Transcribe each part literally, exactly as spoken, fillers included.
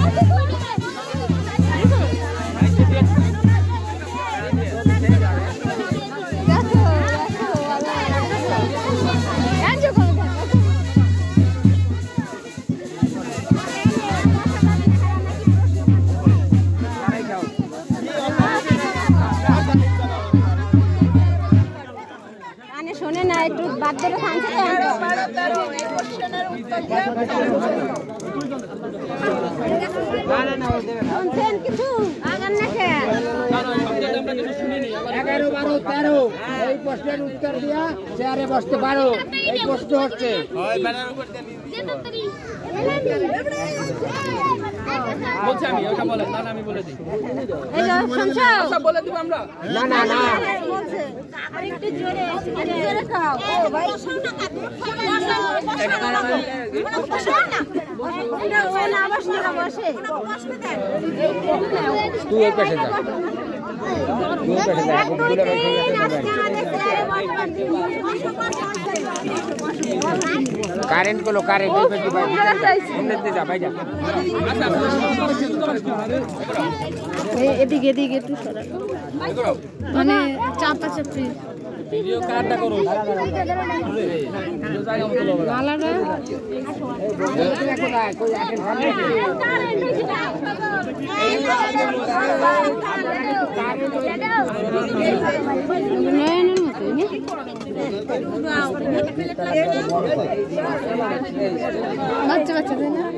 এগারো বারো তেরো এই প্রশ্নের উত্তর দিয়া চেয়ারে বসতে পারো। এই প্রশ্ন হচ্ছে বলছি আমি ওটা বলেন না আমি বলে দিই আচ্ছা বলে দিব আমরা না না না বলছে আরেকটু জোরে জোরে খাও ও ভাই তুই এই পাশে যা তুই এই পাশে যা গুলো রেখে কারেন্ট গুলো কারেন্ট এই পাশে ভাই ভিতরে যা ভাই যা এদিকে এদিকে একটু সরা মানে চাপা চাপি ভিডিও কাটটা করো লালাটা কই আটেন সামনে নয়নের মতো বাচ্চা বাচ্চা তাই না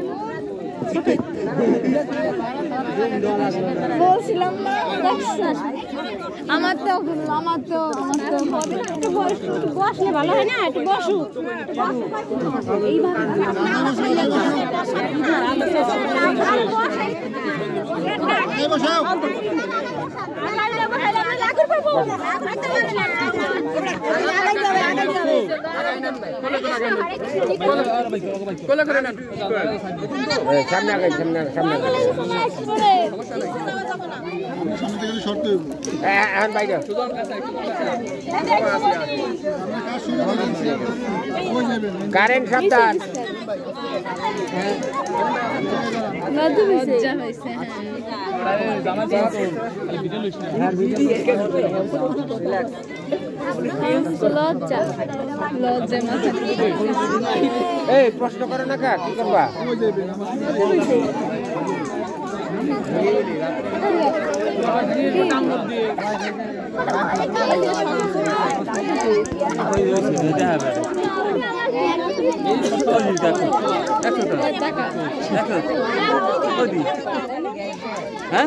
বলছিলাম না আমার তো আমার তো আমার তো একটু বসলে ভালো হয় না একটু বসু সামনে আগে সামনে সামনে এখন বাইরে কারেন্ট সাবধান এই প্রশ্ন করো না কা কি করবা হ্যাঁ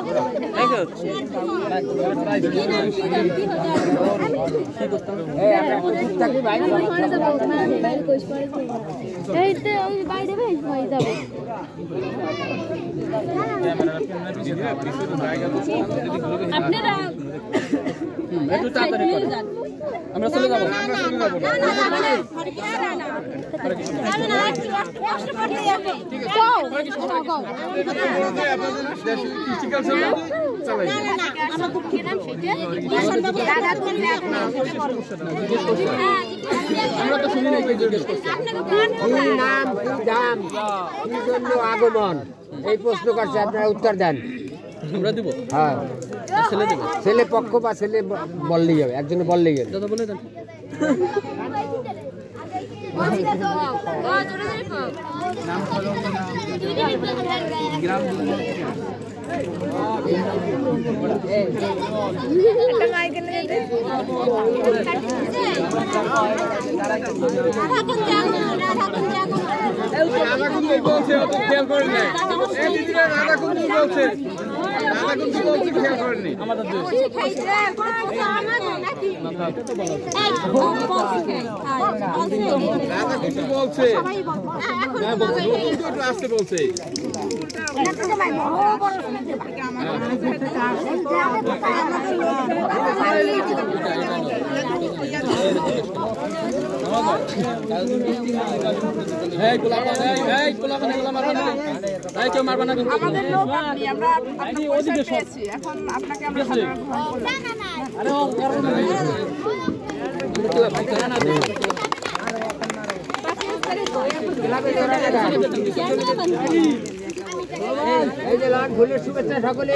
আপনারা আমরা চলে যাবো আগমন এই প্রশ্ন করছে আপনারা উত্তর দেন আমরা দিব হ্যাঁ ছেলে দেব ছেলে পক্ষ বা ছেলে বললেই যাবে একজনে বললেই যাবে দাদা বলে দেন গ্রাম বলছে খেয়াল করেন না রাধা কুন্ডু বলছে রাধা কুন্ডু বলছে খেয়াল করেন নি আমাদের রাধা কুন্ডু বলছে হ্যাঁ বলছে একটু আসতে বলছে এই গোলাপা এই এই গোলাপা না গোলাপা মারবা না এই কেউ মারবা না কিন্তু আমাদের লোক আপনি আমরা আপনাকে পয়সা দিয়েছি এখন আপনাকে আমরা না না না আরে ও কারণ না ভুলের শুভেচ্ছা সকলে।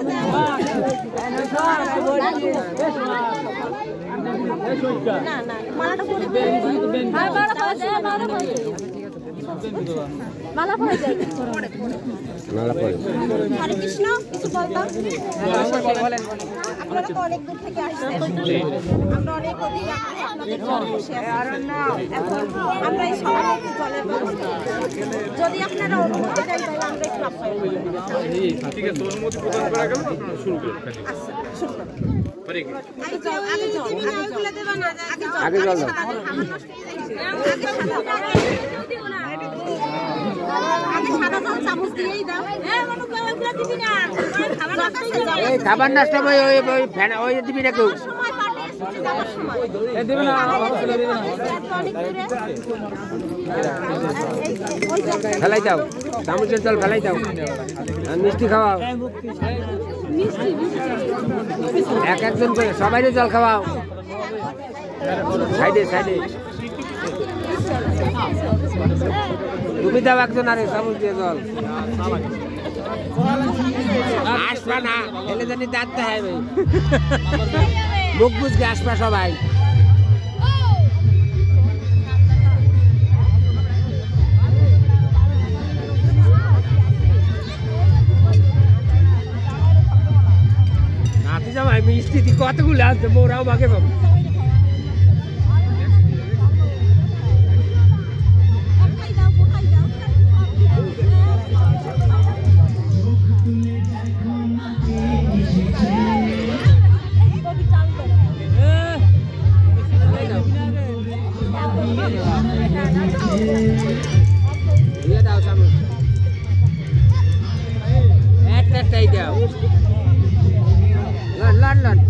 না না মালাটা পরে হ্যাঁ মালা পরে যায় মালা পরে যায় মালা পরে যায় মালা পরে হরে কৃষ্ণ কিছু বলবা বলেন আপনারা তো অনেক দূর থেকে আসছেন আমরা অনেক অধিক আপনাদের জন্য বসে আছি এখন আমরা এই সবাই একটু জলের ব্যবস্থা যদি আপনারা অনুমতি দেন তাহলে আমরা একটু আপ্যায়ন করব। ঠিক আছে অনুমতি প্রদান করা গেল শুরু করুন আচ্ছা শুরু করুন। পারে কি আগে জল আগে জল আগে দেবা না আগে জল আগে জল দাও। আগে সাদা জল চামচ দিয়েই দাও হ্যাঁ মনু ওইগুলা দিবি না খাবার কাছে যাও এই খাবার নষ্ট হবে ওই ওই ফ্যান ওই দিবি না কেউ সময় পাবে এসে যাওয়ার সময় এ দেবে না ফেলাই দাও চামচের জল ফেলাই দাও আর মিষ্টি খাওয়াও এক একজন করে সবাই জল খাওয়াও সাইডে সাইডে তুমি দাও একজন আরে চামচ দিয়ে জল আসবা না এলে জানি দাঁততে হবে মুখ বুঝকে আসবা সবাই নাতি জামাই মিষ্টি কতগুলো আনছে মোরাও বাগে পাবো দিয়ে দাও চামচ একটাই দাও লন লন লন